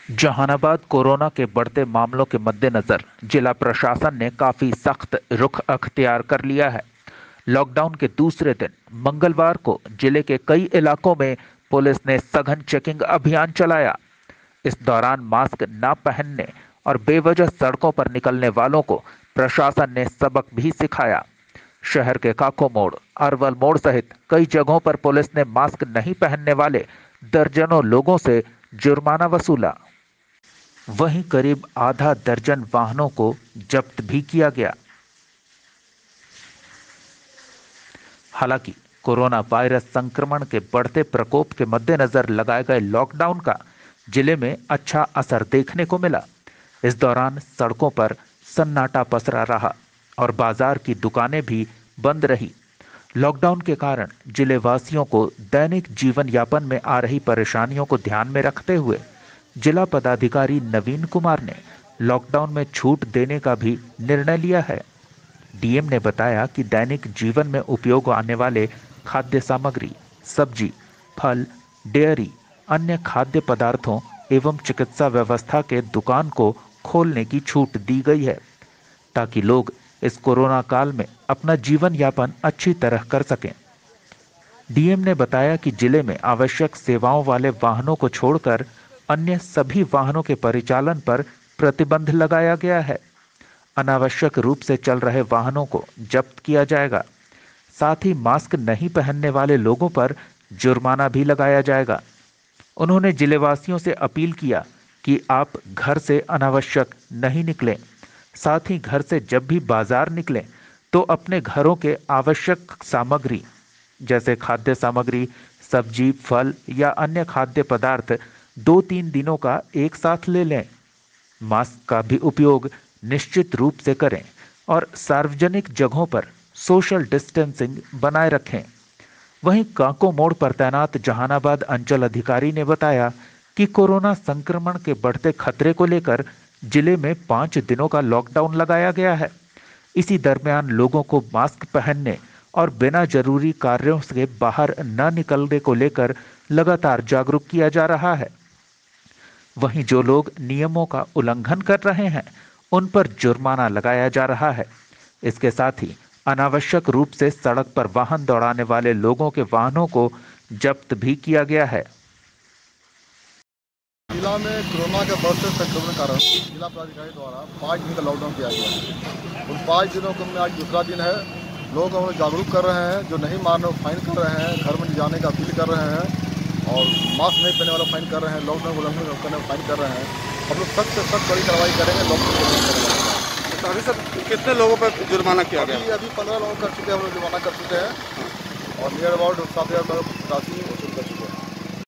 Jehanabad corona के बढ़ते मामलों के मद्देनजर जिला प्रशासन ने काफी सख्त रुख अख्तियार कर लिया है। लॉकडाउन के दूसरे दिन मंगलवार को जिले के कई इलाकों में पुलिस ने सघन चेकिंग अभियान चलाया। इस दौरान मास्क न पहनने और बेवजह सड़कों पर निकलने वालों को प्रशासन ने सबक भी सिखाया। शहर के काको मोड़, अरवल मोड़ सहित कई जगहों पर पुलिस ने मास्क नहीं पहनने वाले दर्जनों लोगों से जुर्माना वसूला। वहीं करीब आधा दर्जन वाहनों को जब्त भी किया गया। हालांकि कोरोना वायरस संक्रमण के बढ़ते प्रकोप के मद्देनजर लगाए गए लॉकडाउन का जिले में अच्छा असर देखने को मिला। इस दौरान सड़कों पर सन्नाटा पसरा रहा और बाजार की दुकानें भी बंद रही। लॉकडाउन के कारण जिले वासियों को दैनिक जीवन यापन में आ रही परेशानियों को ध्यान में रखते हुए जिला पदाधिकारी नवीन कुमार ने लॉकडाउन में छूट देने का भी निर्णय लिया है। डीएम ने बताया कि दैनिक जीवन में उपयोग आने वाले खाद्य सामग्री, सब्जी, फल, डेयरी, अन्य खाद्य पदार्थों एवं चिकित्सा व्यवस्था के दुकान को खोलने की छूट दी गई है ताकि लोग इस कोरोना काल में अपना जीवन यापन अच्छी तरह कर सकें। डीएम ने बताया कि जिले में आवश्यक सेवाओं वाले वाहनों को छोड़कर अन्य सभी वाहनों के परिचालन पर प्रतिबंध लगाया गया है। अनावश्यक रूप से चल रहे वाहनों को जब्त किया जाएगा। साथ ही मास्क नहीं पहनने वाले लोगों पर जुर्माना भी लगाया जाएगा। उन्होंने जिलेवासियों से अपील किया कि आप घर से अनावश्यक नहीं निकलें। साथ ही घर से जब भी बाजार निकलें तो अपने घरों के आवश्यक सामग्री जैसे खाद्य सामग्री, सब्जी, फल या अन्य खाद्य पदार्थ 2-3 दिनों का एक साथ ले लें। मास्क का भी उपयोग निश्चित रूप से करें और सार्वजनिक जगहों पर सोशल डिस्टेंसिंग बनाए रखें। वहीं काको मोड़ पर तैनात जहानाबाद अंचल अधिकारी ने बताया कि कोरोना संक्रमण के बढ़ते खतरे को लेकर जिले में 5 दिनों का लॉकडाउन लगाया गया है। इसी दरमियान लोगों को मास्क पहनने और बिना जरूरी कार्यों से बाहर न निकलने को लेकर लगातार जागरूक किया जा रहा है। वहीं जो लोग नियमों का उल्लंघन कर रहे हैं उन पर जुर्माना लगाया जा रहा है। इसके साथ ही अनावश्यक रूप से सड़क पर वाहन दौड़ाने वाले लोगों के वाहनों को जब्त भी किया गया है। जिला में कोरोना के बढ़ते संक्रमण के कारण जिला पदाधिकारी द्वारा 5 दिन का लॉकडाउन किया गया है। उन 5 दिनों को में आज दूसरा दिन है। लोग हमें जागरूक कर रहे हैं, जो नहीं मान रहे फाइन कर रहे हैं, घर में जाने का अपील कर रहे हैं और मास्क नहीं पहनने वाला फाइन कर रहे हैं, लॉकडाउन उल्लंघन करने वाला फाइन कर रहे हैं। हम लोग सख्त से सख्त बड़ी कार्रवाई करेंगे। लॉकडाउन तो अभी सर कितने लोगों पर जुर्माना किया गया? अभी 15 लोग कर चुके हैं, हम लोग जुर्माना कर चुके हैं और नियर अबाउट 7,000 राशि वसूल कर चुके हैं।